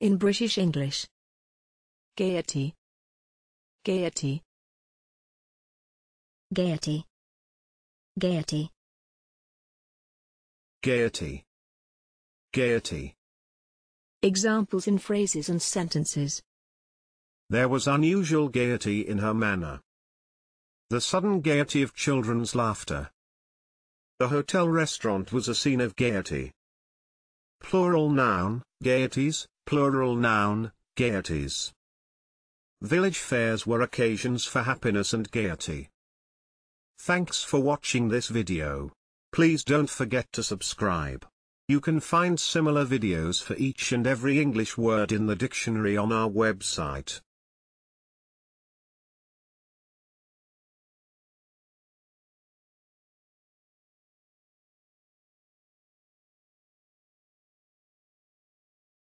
In British English. Gaiety. Gaiety. Gaiety. Gaiety. Gaiety. Gaiety. Examples in phrases and sentences. There was unusual gaiety in her manner. The sudden gaiety of children's laughter. The hotel restaurant was a scene of gaiety. Plural noun, gaieties, plural noun, gaieties. Village fairs were occasions for happiness and gaiety. Thanks for watching this video. Please don't forget to subscribe. You can find similar videos for each and every English word in the dictionary on our website.